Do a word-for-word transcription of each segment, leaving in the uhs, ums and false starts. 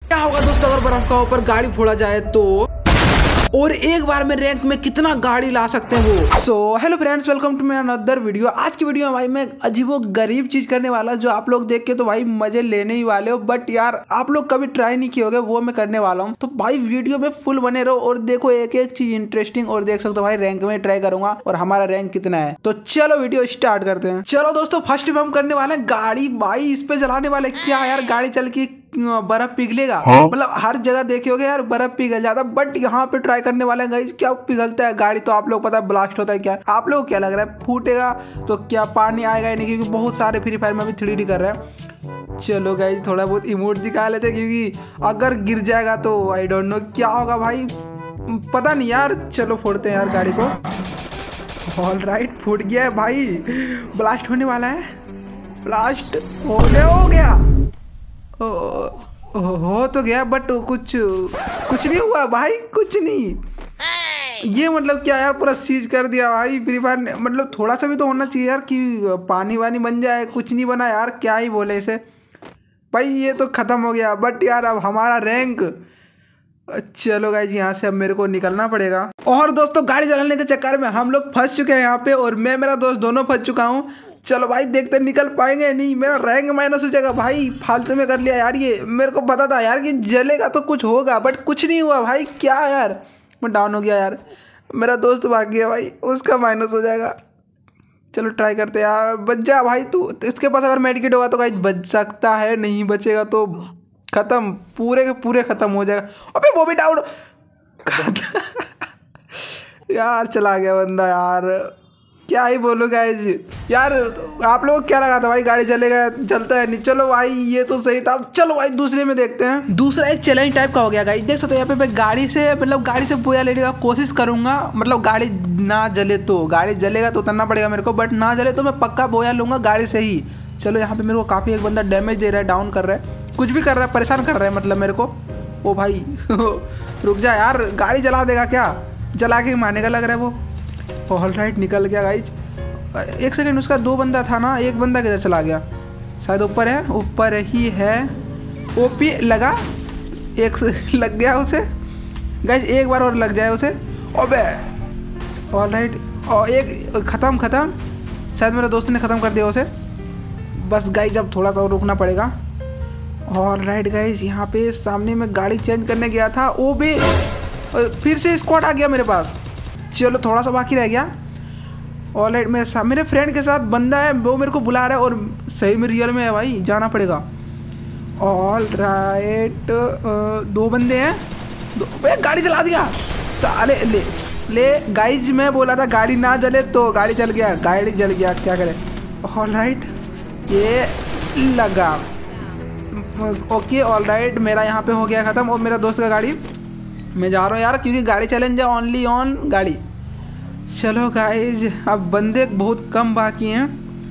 क्या होगा दोस्तों अगर बर्फ का ऊपर गाड़ी फोड़ा जाए तो, और एक बार में रैंक में कितना गाड़ी ला सकते हैं वो। So hello friends, welcome to my another video. आज की वीडियो में भाई मैं अजीबो गरीब चीज करने वाला जो आप लोग देख के तो भाई मजे लेने ही वाले हो, बट यार आप लोग कभी ट्राई नहीं किए होगे, वो मैं करने वाला हूँ। तो भाई वीडियो में फुल बने रहो और देखो एक एक चीज इंटरेस्टिंग, और देख सकते हो भाई रैंक में ट्राई करूंगा और हमारा रैंक कितना है। तो चलो वीडियो स्टार्ट करते हैं। चलो दोस्तों, फर्स्ट में हम करने वाले हैं गाड़ी। भाई इस पे चलाने वाले क्या यार, गाड़ी चल के बर्फ पिघलेगा। हाँ? मतलब हर जगह देखे होगे यार बर्फ पिघल जाता, बट यहाँ पे ट्राई करने वाले हैं गाइस क्या पिघलता है गाड़ी। तो आप लोग पता है ब्लास्ट होता है क्या, आप लोग क्या लग रहा है फूटेगा तो क्या पानी आएगा नहीं, क्योंकि बहुत सारे फ्री फायर में भी थ्री डी कर रहे हैं। चलो गाइस थोड़ा बहुत इमोट दिखा लेते हैं, क्योंकि अगर गिर जाएगा तो आई डोंट नो क्या होगा भाई, पता नहीं यार। चलो फोड़ते हैं यार गाड़ी को। ऑल राइट, फूट गया है भाई, ब्लास्ट होने वाला है। ब्लास्ट होने हो गया, ओ, ओ, हो तो गया, बट कुछ कुछ नहीं हुआ भाई, कुछ नहीं। ये मतलब क्या यार, पूरा सीज कर दिया भाई फ्री फायर ने। मतलब थोड़ा सा भी तो होना चाहिए यार कि पानी वानी बन जाए, कुछ नहीं बना यार, क्या ही बोले इसे भाई। ये तो ख़त्म हो गया, बट यार अब हमारा रैंक। चलो गाइस यहाँ से अब मेरे को निकलना पड़ेगा। और दोस्तों गाड़ी चलाने के चक्कर में हम लोग फंस चुके हैं यहाँ पे, और मैं मेरा दोस्त दोनों फंस चुका हूँ। चलो भाई देखते निकल पाएंगे नहीं, मेरा रैंक माइनस हो जाएगा भाई। फालतू में कर लिया यार, ये मेरे को पता था यार कि जलेगा तो कुछ होगा, बट कुछ नहीं हुआ भाई। क्या यार, मैं डाउन हो गया यार। मेरा दोस्त भाग गया भाई, उसका माइनस हो जाएगा। चलो ट्राई करते यार, बच जा भाई तू। इसके पास अगर मेडिकेट होगा तो गाइस बच सकता है, नहीं बचेगा तो खत्म, पूरे के पूरे खत्म हो जाएगा। अबे वो भी डाउन यार, चला गया बंदा यार, क्या ही बोलो गाइस। यार आप लोग क्या लगा था भाई गाड़ी चलेगा, चलता है नहीं। चलो भाई ये तो सही था। चलो भाई दूसरे में देखते हैं। दूसरा एक चैलेंज टाइप का हो गया गाइस, देख सकते हो यहाँ पे मैं गाड़ी से मतलब गाड़ी से बोया लेने का कोशिश करूंगा। मतलब गाड़ी ना जले तो, गाड़ी जलेगा तो उतरना पड़ेगा मेरे को, बट ना जले तो मैं पक्का बोया लूंगा गाड़ी से ही। चलो यहाँ पे मेरे को काफ़ी एक बंदा डैमेज दे रहा है, डाउन कर रहा है, कुछ भी कर रहा है, परेशान कर रहा है मतलब मेरे को। ओ भाई रुक जा यार, गाड़ी जला देगा क्या, जला के मारने का लग रहा है वो। ऑल राइट निकल गया गाइज। एक सेकंड, उसका दो बंदा था ना, एक बंदा किधर चला गया, शायद ऊपर है, ऊपर ही है। ओपी लगा, एक लग गया उसे गाइज, एक बार और लग जाए उसे। ओबे ऑल राइट, और एक ख़त्म ख़त्म, शायद मेरे दोस्त ने ख़त्म कर दिया उसे। बस गाइज अब थोड़ा सा और रुकना पड़ेगा। ऑल राइट गाइज, यहाँ पे सामने में गाड़ी चेंज करने गया था, वो भी फिर से स्क्वाड आ गया मेरे पास। चलो थोड़ा सा बाकी रह गया। ऑल राइट, मेरे साथ मेरे फ्रेंड के साथ बंदा है, वो मेरे को बुला रहा है, और सही में रियल में है भाई, जाना पड़ेगा। ऑल राइट, दो बंदे हैं, दो, गाड़ी चला दिया साले। ले ले गाइज, मैं बोला था गाड़ी ना जले तो गाड़ी चल गया, गाड़ी जल गया, क्या करे। ऑल राइट, ये लगा, ओके। ऑल राइट, मेरा यहाँ पे हो गया ख़त्म, और मेरा दोस्त का गाड़ी मैं जा रहा हूँ यार, क्योंकि गाड़ी चैलेंज है ओनली ऑन गाड़ी। चलो गाइज अब बंदे बहुत कम बाकी हैं।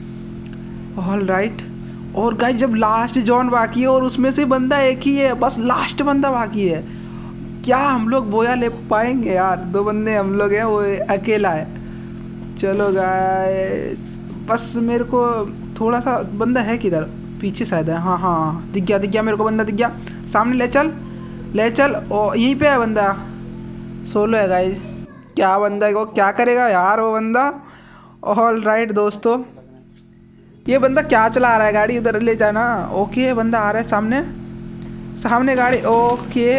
ऑल राइट, और गाइज जब लास्ट जोन बाकी है और उसमें से बंदा एक ही है, बस लास्ट बंदा बाकी है, क्या हम लोग बोया ले पाएंगे यार। दो बंदे हम लोग हैं, वो अकेला है। चलो गाइज बस मेरे को थोड़ा सा, बंदा है किधर, पीछे शायद है, हाँ हाँ दिख गया दिख गया मेरे को, बंदा दिख गया सामने। ले चल ले चल, ओ यहीं पे है बंदा, सोलो है गाइज। क्या बंदा है वो, क्या करेगा यार वो बंदा। ऑल राइट दोस्तों, ये बंदा क्या चला रहा है गाड़ी, उधर ले जाना। ओके बंदा आ रहा है सामने, सामने गाड़ी, ओके।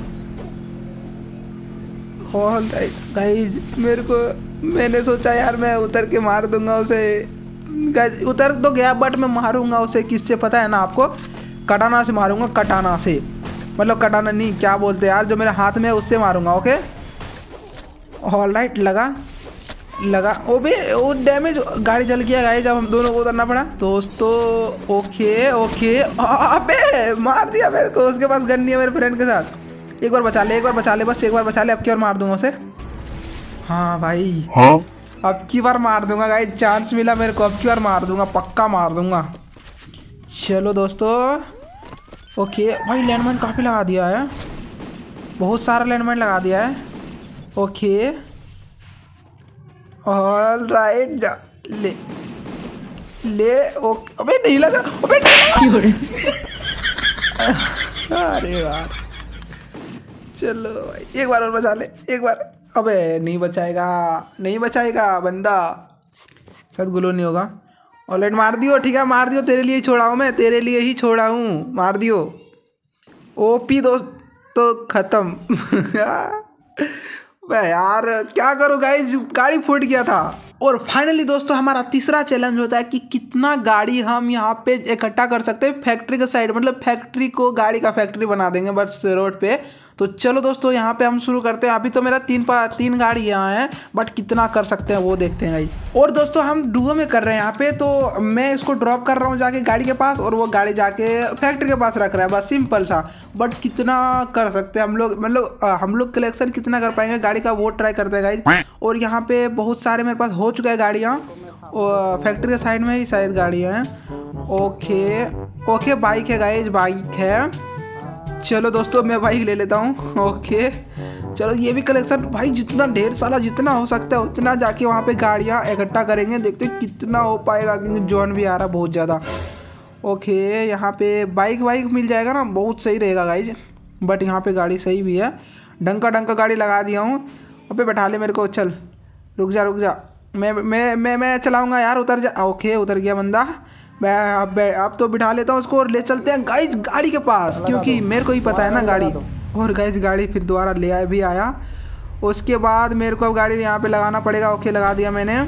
ऑल राइट गाइज, मेरे को मैंने सोचा यार मैं उतर के मार दूंगा उसे, गाइज उतर तो गया, बट मैं मारूंगा उसे किससे पता है ना आपको, कटाना से मारूंगा, कटाना से, मतलब कटाना नहीं, क्या बोलते हैं यार, जो मेरे हाथ में है उससे मारूंगा। ओके ऑल राइट, लगा लगा, ओ भी वो डैमेज, गाड़ी जल गया गाइस, जब हम दोनों को उतरना पड़ा दोस्तों। ओके ओके, अबे मार दिया मेरे को, उसके पास गन नहीं है मेरे फ्रेंड के साथ। एक बार बचा ले, एक बार बचा ले, बस एक बार बचा ले, अब की बार मार दूंगा उसे। हाँ भाई हाँ? अब की बार मार दूंगा गाइस, चांस मिला मेरे को, अब की बार मार दूंगा, पक्का मार दूंगा। चलो दोस्तों, ओके भाई लैंडमाइन काफ़ी लगा दिया है, बहुत सारा लैंडमाइन लगा दिया है। ओके ऑल राइट, जा ले ले, ओके। अबे नहीं लगा, अबे नहीं लगा। अरे यार चलो भाई एक बार और बचा ले, एक बार। अबे नहीं बचाएगा, नहीं बचाएगा बंदा, शायद ग्लो नहीं होगा। ऑलराइट मार दियो, ठीक है मार दियो, तेरे लिए ही छोड़ा हूँ मैं, तेरे लिए ही छोड़ा हूँ, मार दियो। ओपी दोस्त तो खत्म। भाई यार क्या करूँ गाइस, गाड़ी फूट गया था। और फाइनली दोस्तों हमारा तीसरा चैलेंज होता है कि कितना गाड़ी हम यहाँ पे इकट्ठा कर सकते हैं फैक्ट्री के साइड, मतलब फैक्ट्री को गाड़ी का फैक्ट्री बना देंगे बस रोड पे। तो चलो दोस्तों यहाँ पे हम शुरू करते हैं। अभी तो मेरा तीन पा तीन गाड़ी यहाँ है, बट कितना कर सकते हैं वो देखते हैं गाइस। और दोस्तों हम डुओ में कर रहे हैं यहाँ पे, तो मैं इसको ड्रॉप कर रहा हूँ जाके गाड़ी के पास, और वो गाड़ी जाके फैक्ट्री के पास रख रहा है, बस सिंपल सा। बट कितना कर सकते हैं हम लोग, मतलब हम लोग कलेक्शन कितना कर पाएंगे गाड़ी का वो ट्राई करते हैं गाइस। और यहाँ पे बहुत सारे मेरे पास हो चुका है गाड़ियाँ, फैक्ट्री के साइड में ही शायद गाड़ियाँ हैं। ओके ओके बाइक है गाइस, बाइक है। चलो दोस्तों मैं बाइक ले लेता हूँ। ओके चलो ये भी कलेक्शन भाई, जितना ढेर सारा जितना हो सकता है उतना जाके वहाँ पे गाड़ियाँ इकट्ठा करेंगे, देखते हैं कितना हो पाएगा, क्योंकि जॉन भी आ रहा बहुत ज़्यादा। ओके यहाँ पे बाइक वाइक मिल जाएगा ना, बहुत सही रहेगा गाइज। बट यहाँ पे गाड़ी सही भी है, डंका डंका गाड़ी लगा दिया हूँ। अबे बैठा ले मेरे को, चल रुक जा रुक जा, मैं मैं मैं मैं चलाऊँगा यार, उतर जा। ओके उतर गया बंदा, मैं अब अब तो बिठा लेता हूँ उसको और ले चलते हैं गाइज गाड़ी के पास, क्योंकि मेरे को ही पता है ना गाड़ी। और गाइज गाड़ी फिर दोबारा ले आए भी आया। उसके बाद मेरे को अब गाड़ी यहाँ पे लगाना पड़ेगा। ओके लगा दिया मैंने।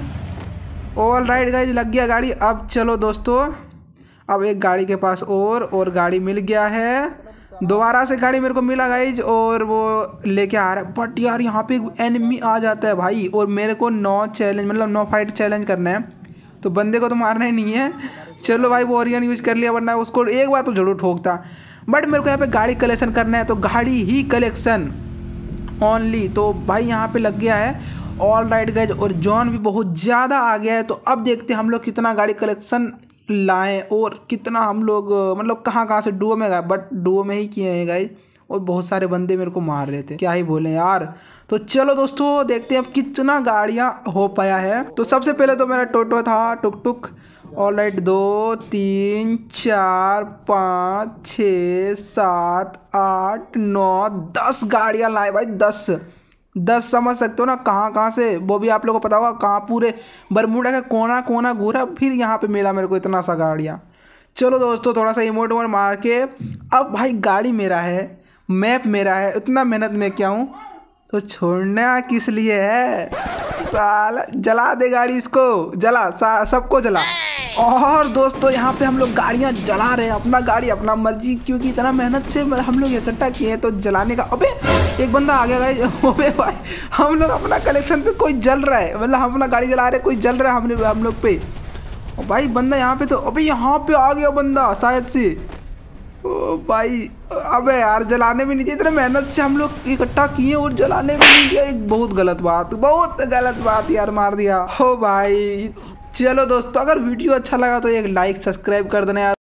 ऑल राइट गाइज लग गया गाड़ी। अब चलो दोस्तों अब एक गाड़ी के पास और और गाड़ी मिल गया है, दोबारा से गाड़ी मेरे को मिला गाइज, और वो लेके आ रहा है। बट यार यहाँ पे एनिमी आ जाता है भाई, और मेरे को नौ चैलेंज मतलब नौ फाइट चैलेंज करना है, तो बंदे को तो मारना ही नहीं है। चलो भाई वॉरियन यूज कर लिया, वरना उसको एक बार तो जरूर ठोकता। बट मेरे को यहाँ पे गाड़ी कलेक्शन करना है, तो गाड़ी ही कलेक्शन ओनली। तो भाई यहाँ पे लग गया है। ऑल राइट गाइज, और जॉन भी बहुत ज़्यादा आ गया है। तो अब देखते हैं हम लोग कितना गाड़ी कलेक्शन लाएं, और कितना हम लोग मतलब कहाँ कहाँ से डुओ में गए, बट डुओ में ही किए हैं गाइज। और बहुत सारे बंदे मेरे को मार रहे थे, क्या ही बोले यार। तो चलो दोस्तों देखते हैं अब कितना गाड़ियाँ हो पाया है। तो सबसे पहले तो मेरा टोटो था, टुक टुक। ऑल राइट दो तीन चार पाँच छः सात आठ नौ दस गाड़ियाँ लाए भाई, दस दस समझ सकते हो ना कहाँ कहाँ से, वो भी आप लोगों को पता होगा कहाँ, पूरे बरमूडा का कोना कोना घूरा, फिर यहाँ पे मिला मेरे को इतना सा गाड़ियाँ। चलो दोस्तों थोड़ा सा इमोट वोट मार के, अब भाई गाड़ी मेरा है, मैप मेरा है, इतना मेहनत में क्या हूँ, तो छोड़ना किस लिए है साला। जला दे गाड़ी, इसको जला, सबको जला। और दोस्तों यहाँ पे हम लोग गाड़ियाँ जला रहे हैं, अपना गाड़ी अपना मर्जी, क्योंकि इतना मेहनत से हम लोग इकट्ठा किए हैं, तो जलाने का। अबे एक बंदा आ गया गाइस। अबे भाई हम लोग अपना कलेक्शन पे कोई जल रहा है, मतलब हम अपना गाड़ी जला रहे हैं, कोई जल रहा है हमने हम लोग पे। भाई बंदा यहाँ पे, तो अबे यहाँ पे आ गया बंदा शायद से। ओ भाई अबे यार जलाने भी नहीं दिया, इतने मेहनत से हम लोग इकट्ठा किए और जलाने भी नहीं दिया, एक बहुत गलत बात, बहुत गलत बात यार, मार दिया हो भाई। चलो दोस्तों अगर वीडियो अच्छा लगा तो एक लाइक सब्सक्राइब कर देना यार।